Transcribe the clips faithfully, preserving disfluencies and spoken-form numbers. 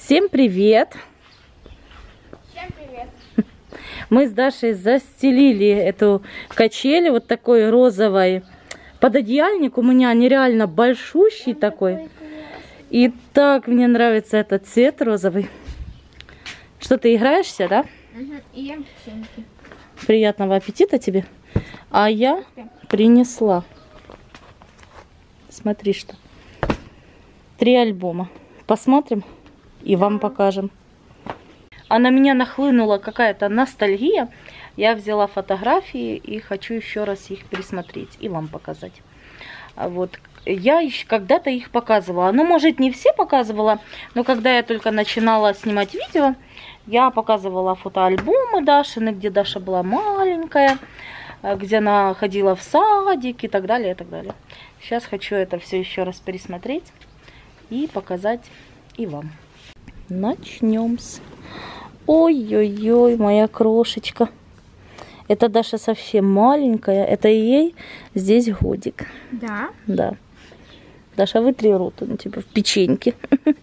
Всем привет! Всем привет! Мы с Дашей застелили эту качель вот такой розовой. Пододеяльник у меня нереально большущий такой. И так мне нравится этот цвет розовый. Что, ты играешься, да? Угу. И ем печеньки. Приятного аппетита тебе. А я принесла. Смотри, что. Три альбома. Посмотрим и вам покажем. А на меня нахлынула какая-то ностальгия. Я взяла фотографии и хочу еще раз их пересмотреть и вам показать. Вот. Я еще когда-то их показывала. Ну, может, не все показывала, но когда я только начинала снимать видео, я показывала фотоальбомы Дашины, где Даша была маленькая, где она ходила в садик и так далее, и так далее. Сейчас хочу это все еще раз пересмотреть и показать и вам. Начнем с... Ой-ой-ой, моя крошечка. Это Даша совсем маленькая. Это ей здесь годик. Да? Да. Даша, вытри рот, ну, типа в печеньке.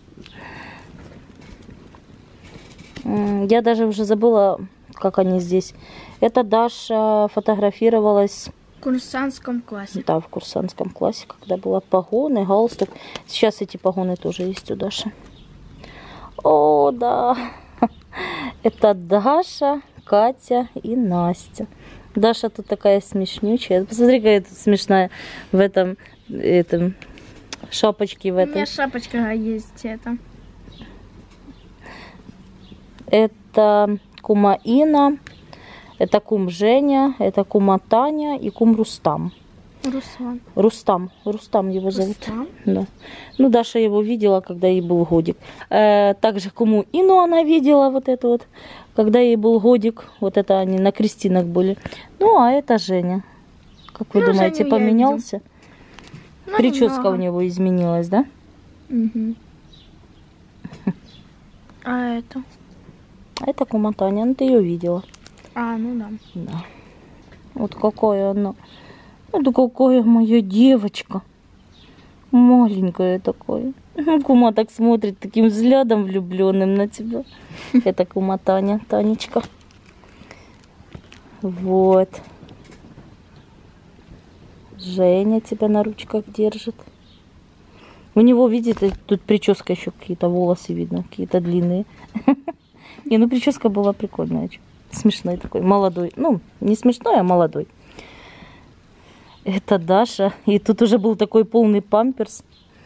Я даже уже забыла, как они здесь. Это Даша фотографировалась... В курсантском классе. Да, в курсантском классе, когда была погоны, галстук. Сейчас эти погоны тоже есть у Даши. О, да. Это Даша, Катя и Настя. Даша тут такая смешнючая. Посмотри, какая тут смешная в этом, этом шапочке. В этой. У меня шапочка есть это. Это кума Ина, это кум Женя, это кума Таня и кум Рустам. Руслан. Рустам. Рустам его зовут. Рустам? Да. Ну, Даша его видела, когда ей был годик. Э, также куму Ину она видела, вот это вот, когда ей был годик. Вот это они на крестинах были. Ну, а это Женя. Как вы ну, думаете, Женю поменялся? Ну, Прическа немного. у него изменилась, да? Угу. А это? А это кума Таня, ну ты ее видела. А, ну да. Да. Вот какая она. Это какая моя девочка. Маленькая такая. Кума так смотрит таким взглядом влюбленным на тебя. Это кума Таня, Танечка. Вот. Женя тебя на ручках держит. У него, видите, тут прическа еще какие-то, волосы видно, какие-то длинные. Не, ну прическа была прикольная. Смешной такой, молодой. Ну, не смешной, а молодой. Это Даша. И тут уже был такой полный памперс.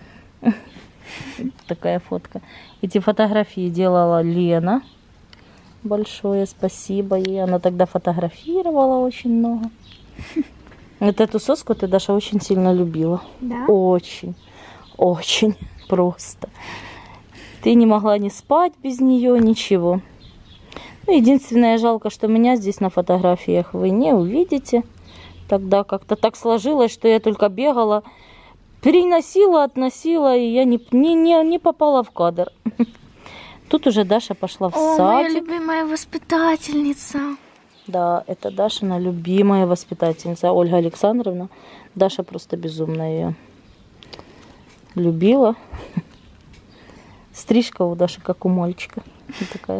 Такая фотка. Эти фотографии делала Лена. Большое спасибо ей. Она тогда фотографировала очень много. Вот эту соску ты, Даша, очень сильно любила. Да? Очень. Очень просто. Ты не могла не спать без нее, ничего. Ну, единственное, жалко, что меня здесь на фотографиях вы не увидите. Тогда как-то так сложилось, что я только бегала, переносила, относила, и я не, не, не, не попала в кадр. Тут уже Даша пошла в О, садик. моя любимая воспитательница. Да, это Дашина любимая воспитательница, Ольга Александровна. Даша просто безумно ее любила. Стрижка у Даши как у мальчика. Вот такая.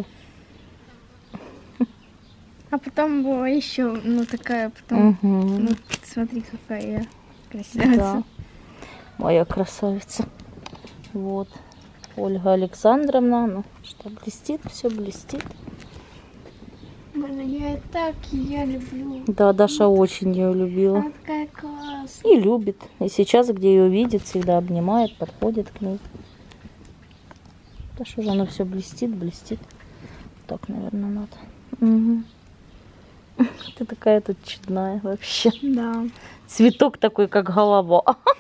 А потом была еще, ну такая, потом, Угу. ну смотри, какая я красавица. Да. Моя красавица. Вот. Ольга Александровна. Ну, что, блестит, все блестит. Блин, я и так ее люблю. Да, Даша очень ее любила. Она такая классная. И любит. И сейчас, где ее видит, всегда обнимает, подходит к ней. Даша уже она все блестит, блестит. Так, наверное, надо. Угу. Ты такая тут чудная вообще. Да. Цветок такой, как голова.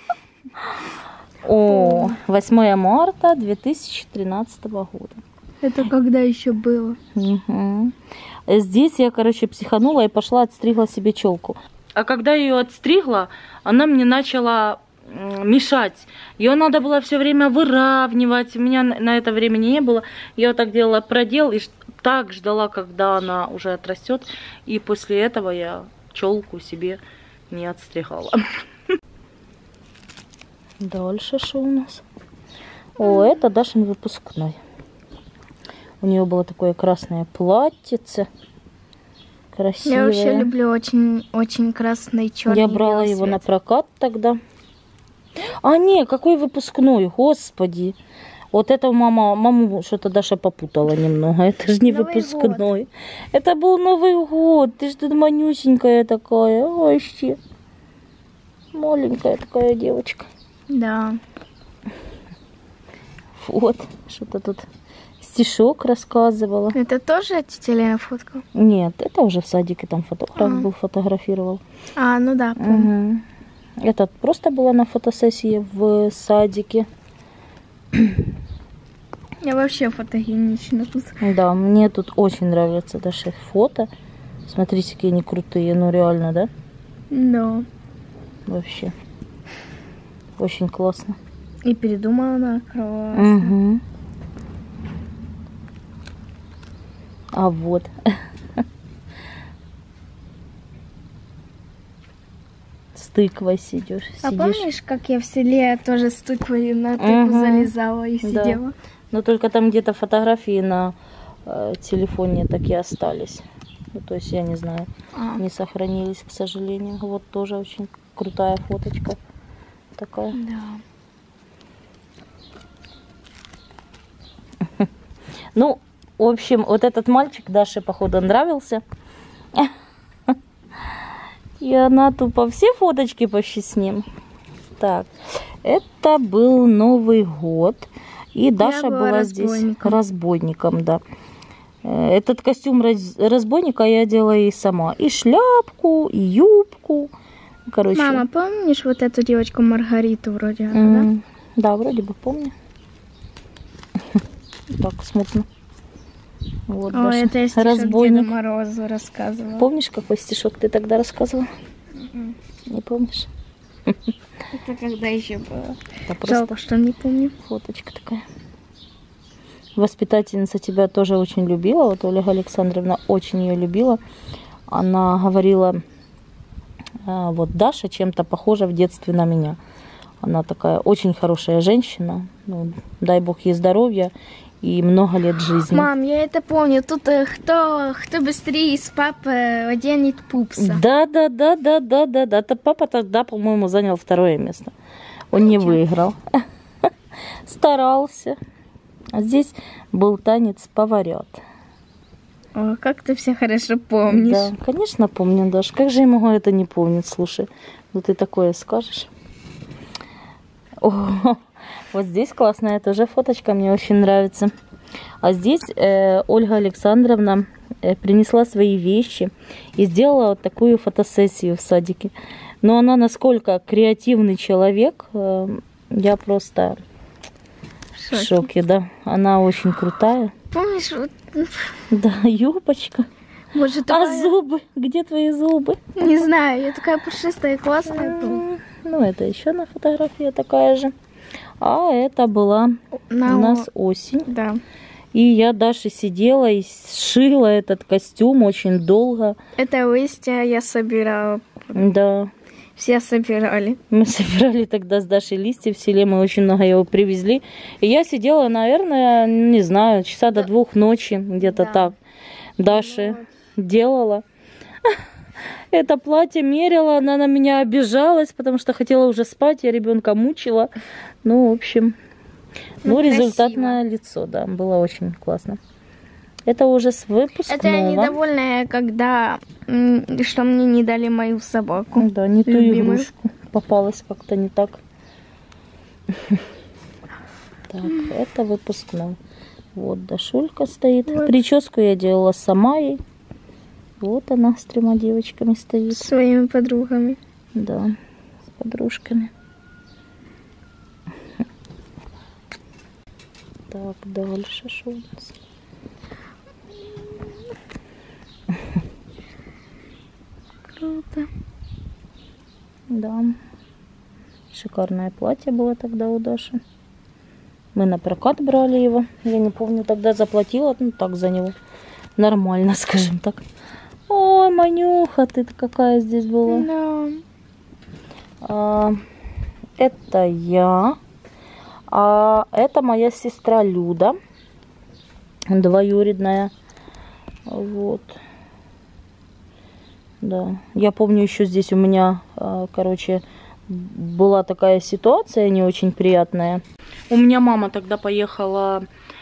О, восьмое марта две тысячи тринадцатого года. Это когда еще было? Угу. Здесь я, короче, психанула и пошла отстригла себе челку. А когда ее отстригла, она мне начала мешать. Ее надо было все время выравнивать. У меня на это времени не было. Я вот так делала продел и так ждала, когда она уже отрастет. И после этого я челку себе не отстригала. Дальше что у нас? О, это Дашин выпускной. У нее было такое красное платьице. Красивое. Я вообще люблю очень, очень красный черный. Я брала его на прокат тогда. А, не, какой выпускной, господи. Вот это мама, маму что-то Даша попутала немного. Это же не Новый выпускной. год. Это был Новый год. Ты что, манюсенькая такая. Вообще. Маленькая такая девочка. Да. Вот. Что-то тут стишок рассказывала. Это тоже тетя Лена фоткала? Нет, это уже в садике там фотограф А. был, фотографировал. А, ну да, помню. Угу. Это просто была на фотосессии в садике. Я вообще фотогенична тут. Да, мне тут очень нравятся даже фото. Смотрите, какие они крутые. Ну, реально, да? Да. Вообще. Очень классно. И передумала она классно. Угу. А вот. С тыквой сидишь. А сидишь. помнишь, как я в селе тоже с тыквой на тыкву Мгм. залезала и Да. сидела? Но только там где-то фотографии на э, телефоне такие остались. Ну, то есть, я не знаю, А, не сохранились, к сожалению. Вот тоже очень крутая фоточка такая. да. Ну, в общем, вот этот мальчик Даше, походу, нравился. И она тупо все фоточки почти с ним. Так, это был Новый год. И Даша была была здесь разбойником. разбойником, да. Э, Этот костюм раз- разбойника я делала и сама. И шляпку, и юбку. Короче. Мама, помнишь вот эту девочку Маргариту вроде, она, м, да, вроде бы помню. Так, смутно. Вот, да? О, Даша. это я стишок Деду Разбойник. Морозу рассказывала. Помнишь, какой стишок ты тогда рассказывала? Не помнишь? Это когда еще было? Это просто Жалко, что не помню. фоточка такая. Воспитательница тебя тоже очень любила. Вот Ольга Александровна очень ее любила. Она говорила, а, вот Даша чем-то похожа в детстве на меня. Она такая очень хорошая женщина. Ну, дай бог ей здоровья и много лет жизни. Мам, я это помню. Тут э, кто, кто быстрее из папы оденет пупса. Да, да, да, да, да, да, да. Это папа тогда, по-моему, занял второе место. Он не выиграл. Старался. А здесь был танец поварят. О, как ты все хорошо помнишь. Да, конечно, помню, Даш. Как же я могу это не помнить? Слушай, ну ты такое скажешь. О, вот здесь классная тоже фоточка, мне очень нравится. А здесь э, Ольга Александровна э, принесла свои вещи и сделала вот такую фотосессию в садике. Но она насколько креативный человек, э, я просто В в шоке. шоке, да. Она очень крутая. Помнишь, вот, Да, юбочка. боже, А такая... зубы? Где твои зубы? Не знаю, я такая пушистая и классная была. М, Ну, это еще на фотографии такая же. А это была На у о- нас осень. Да. И я Даше сидела и сшила этот костюм очень долго. Это листья я собирала. Да. Все собирали. Мы собирали тогда с Дашей листья в селе, мы очень много его привезли. И я сидела, наверное, не знаю, часа до двух ночи, где-то Да. так. Даша делала. Это платье мерила, она на меня обижалась, потому что хотела уже спать, я ребенка мучила. Ну, в общем, ну, Ну, результатное лицо, да, было очень классно. Это уже с выпускного. Это я недовольная, когда м, что мне не дали мою собаку. Да, не ту любимую. игрушку. Попалась как-то не так. Так, это выпускной. Вот Дашулька стоит. Вот. Прическу я делала сама ей. Вот она с тремя девочками стоит. С своими подругами. Да, с подружками. Так, дальше что у нас? Круто. Да. Шикарное платье было тогда у Даши. Мы на прокат брали его. Я не помню, тогда заплатила, ну так за него. Нормально, скажем так. Ой, Манюха, ты какая здесь была. Да. А, это я. А это моя сестра Люда. двоюродная. Вот. Да. Я помню, еще здесь у меня, короче, была такая ситуация не очень приятная. У меня мама тогда поехала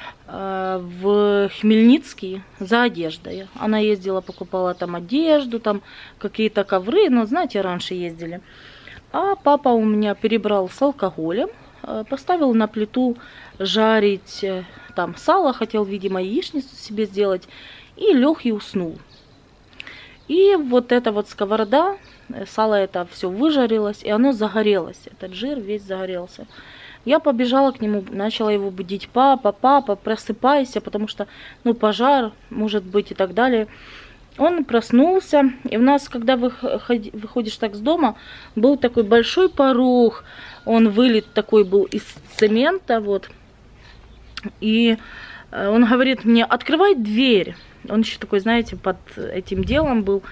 в Хмельницкий за одеждой. Она ездила, покупала там одежду, там какие-то ковры, ну, знаете, раньше ездили. А папа у меня перебрал с алкоголем, поставил на плиту жарить там сало, хотел, видимо, яичницу себе сделать, и лег и уснул. И вот эта вот сковорода, сало это все выжарилось, и оно загорелось, этот жир весь загорелся. Я побежала к нему, начала его будить: папа, папа, просыпайся, потому что, ну, пожар, может быть, и так далее. Он проснулся, и у нас, когда выходи, выходишь так с дома, был такой большой порог, он вылит такой был из цемента, вот. И он говорит мне: открывай дверь. Он еще такой, знаете, под этим делом был.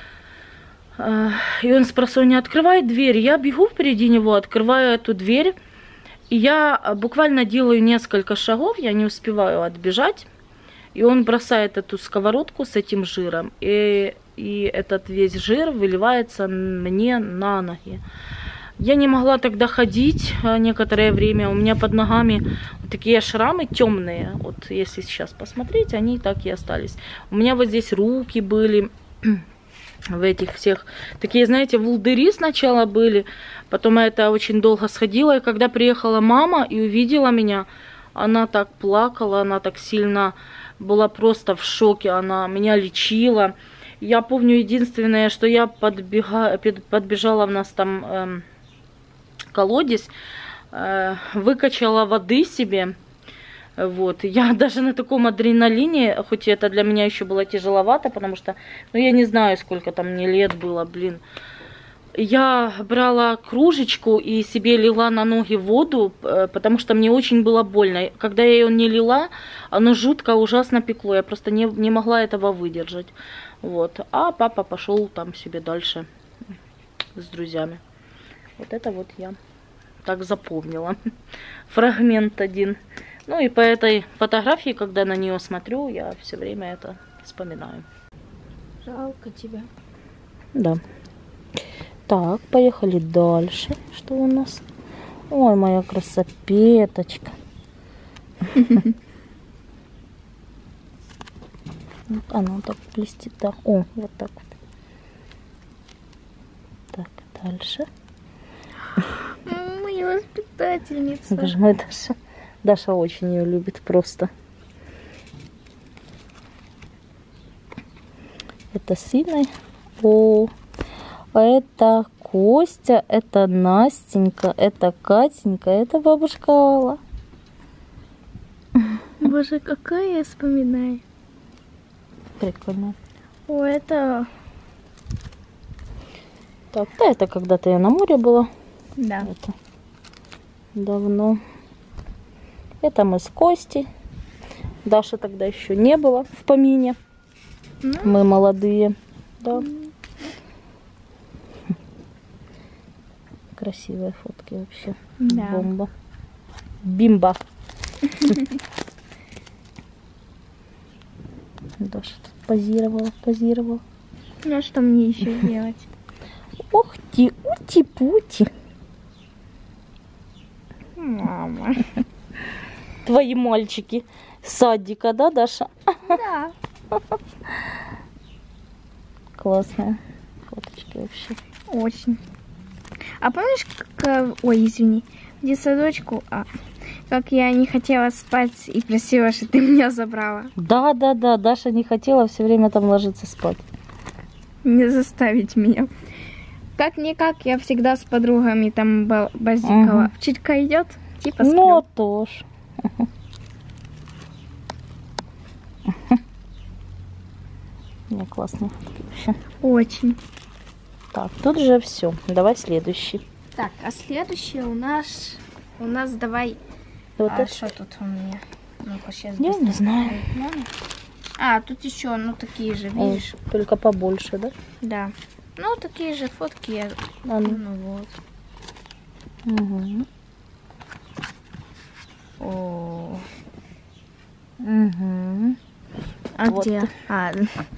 И он спросонья: открывай дверь. Я бегу впереди него, открываю эту дверь. И я буквально делаю несколько шагов, я не успеваю отбежать. И он бросает эту сковородку с этим жиром. И, и этот весь жир выливается мне на ноги. Я не могла тогда ходить некоторое время. У меня под ногами вот такие шрамы темные. Вот если сейчас посмотреть, они так и остались. У меня вот здесь руки были в этих всех. Такие, знаете, волдыри сначала были. Потом это очень долго сходило. И когда приехала мама и увидела меня, она так плакала, она так сильно была просто в шоке. Она меня лечила. Я помню единственное, что я подбега, подбежала, в нас там эм, колодец, э, выкачала воды себе. Вот. Я даже на таком адреналине, хоть это для меня еще было тяжеловато, потому что, ну, я не знаю, сколько там мне лет было, блин. Я брала кружечку и себе лила на ноги воду, потому что мне очень было больно. Когда я ее не лила, оно жутко, ужасно пекло. Я просто не, не могла этого выдержать. Вот. А папа пошел там себе дальше с друзьями. Вот это вот я так запомнила. Фрагмент один. Ну и по этой фотографии, когда на нее смотрю, я все время это вспоминаю. Жалко тебя. Да. Так, поехали дальше. Что у нас? Ой, моя красопеточка. Вот она так блестит. Да. О, вот так вот. Так, дальше. Моя воспитательница. Боже мой, Даша. Даша очень ее любит просто. Это сильный. О, это Костя, это Настенька, это Катенька, это бабушка Алла. Боже, какая я вспоминаю. Прикольно. О, это... Так, да, это когда-то я на море была. Да. Это давно. Это мы с Костей. Даши тогда еще не было в помине. Ну. Мы молодые. Да. Красивые фотки вообще. Да. Бомба. Бимба. Даша тут позировала, позировала. Ну а что мне еще делать? Ух ты, ути-пути. Мама. Твои мальчики с садика, да, Даша? Да. Классная фоточки вообще. Очень. А помнишь, как... Ой, извини. В детсадочку, а, как я не хотела спать и просила, что ты меня забрала? Да, да, да. Даша не хотела все время там ложиться спать. Не заставить меня. Как-никак, я всегда с подругами там базикала. Угу. Читка идет, типа сплю. Ну, тоже. Не, классные фотки вообще. Очень. Так, тут же все. Давай следующий. Так, а следующее у нас... У нас давай... Вот а это. что тут у меня? Ну-ка, сейчас Я не знаю. А, тут еще, ну, такие же, О, видишь? только побольше, да? Да. Ну, такие же фотки я... А, ну. Ну, вот. Угу. О. Угу. А Вот. где? А.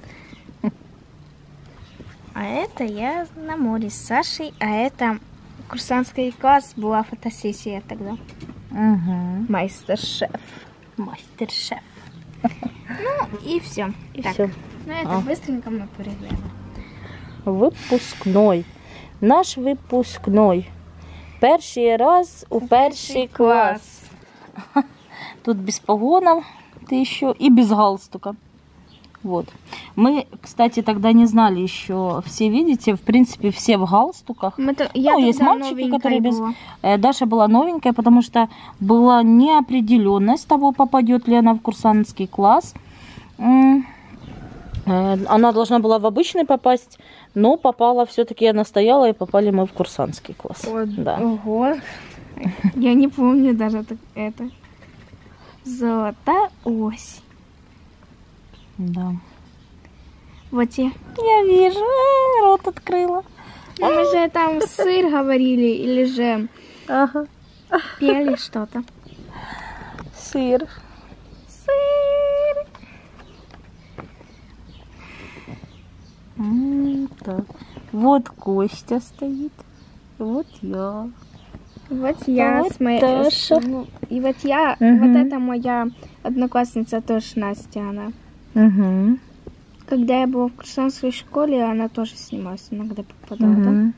А это я на море с Сашей, а это курсантский класс, была фотосессия тогда. Угу. Мастер-шеф. Мастер-шеф. Ну и все. И Так, все. ну это А. быстренько мы переглянули. Выпускной. Наш выпускной. Перший раз у перший класс. Тут без погонов ты еще и без галстука. Вот. Мы, кстати, тогда не знали еще. Все видите, в принципе, все в галстуках. Мы то, я Ну, есть тогда мальчики, которые без... была. Э, Даша была новенькая, потому что была неопределенность того, попадет ли она в курсантский класс. М, э, Она должна была в обычный попасть, но попала все-таки, она стояла, и попали мы в курсантский класс. О, Да. Ого. Я не помню даже так- это. Золотая ось. Да. Вот я. Я вижу, э, рот открыла. Ну, мы же там сыр говорили или же Ага. пели что-то. Сыр. Сыр. М, так. Вот Костя стоит. Вот я. Вот я Вот с моей... Даша. с- И вот я, Мгм. вот это моя одноклассница тоже Настя, она. Угу. Когда я была в курсантской школе, она тоже снималась, иногда попадала. да? Угу.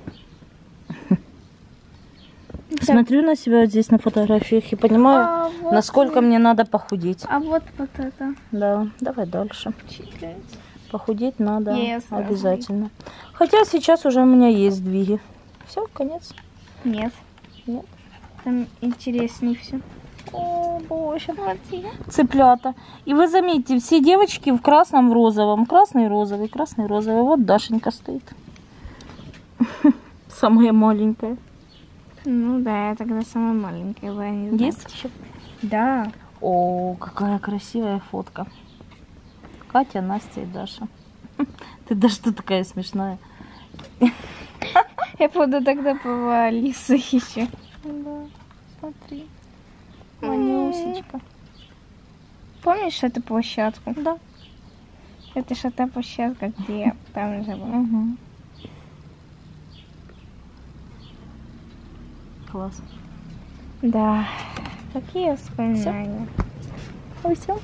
Смотрю на себя вот здесь на фотографиях и понимаю, А вот насколько и- мне надо похудеть. А вот вот это. Да, давай дальше. Чикать. Похудеть надо Yes, обязательно. Хотя сейчас уже у меня есть сдвиги. Все, конец. Нет. Нет. Там интереснее все. О, боже. Вот я. Цыплята. И вы заметьте, все девочки в красном, в розовом. Красный, розовый, красный, розовый. Вот Дашенька стоит. Самая маленькая. Ну да, я тогда самая маленькая была. Не знаю. Есть еще? Да. О, какая красивая фотка. Катя, Настя и Даша. Ты даже ты такая смешная. Я буду тогда по Алисе еще. Да, смотри. Манюсечка. Помнишь эту площадку? Да. Это же та площадка, где я там жила. Угу. Класс. Да. Какие воспоминания. Ну все.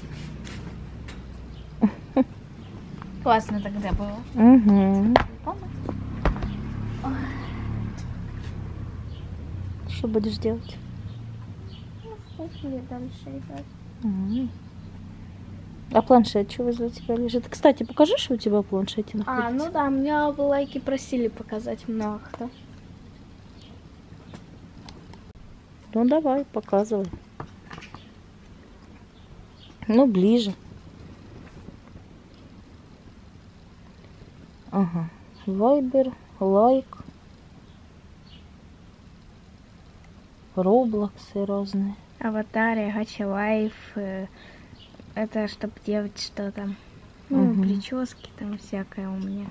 Классно тогда было. Угу. Что будешь делать? Пошли дальше играть. Мгм. А планшет что возле тебя лежит? Кстати, покажи, что у тебя в планшете А, находится. ну да, меня в лайке просили показать много кто. Ну давай, показывай. Ну, ближе. Ага. Вайбер, лайк. Роблоксы разные. Аватары, гача лайф. э, Это чтобы делать что-то. Ну, Мгм. прически там всякое у меня.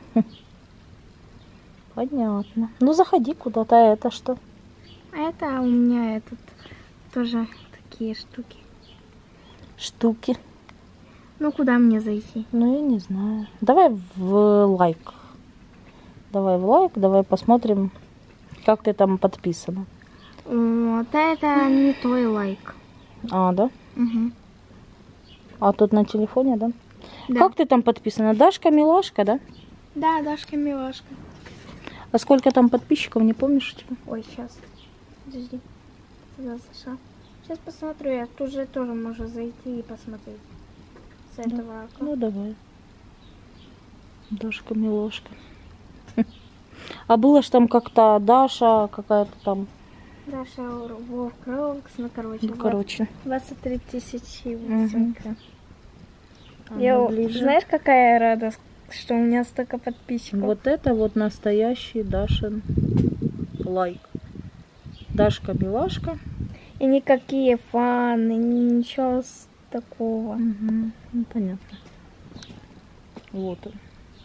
Понятно. Ну, заходи куда-то, а это что? А это у меня этот тоже такие штуки. Штуки. Ну, куда мне зайти? Ну, я не знаю. Давай в лайк. Давай в лайк, давай посмотрим, как ты там подписана. Вот это не той лайк. А, да? Угу. А тут на телефоне, да? Да. Как ты там подписана? Дашка, Милашка, да? Да, Дашка Милашка. А сколько там подписчиков, не помнишь у тебя? Ой, сейчас. Подожди. Туда зашла. Сейчас посмотрю, я тут же тоже могу зайти и посмотреть. С этого аккаунта. Ну, давай. Дашка, Милашка. А было ж там как-то Даша какая-то там. Даша Вов Кролкс, ну короче. Ну, короче. двадцать три тысячи Мгм. восемь. А, Я, ну, ближе. знаешь, какая я рада, что у меня столько подписчиков. Вот это вот настоящий Дашин лайк. Дашка, Милашка. И никакие фаны, ничего с такого. Угу. Ну, понятно. Вот он.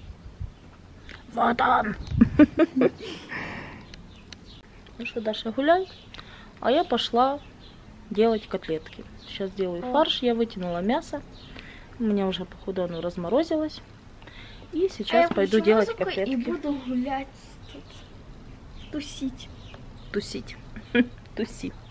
Вот он. Ну что, Даша, гуляй. А я пошла делать котлетки. Сейчас делаю фарш, я вытянула мясо. У меня уже, походу, оно разморозилось. И сейчас а пойду делать котлетки. И буду гулять тут, тусить. Тусить. Тусить.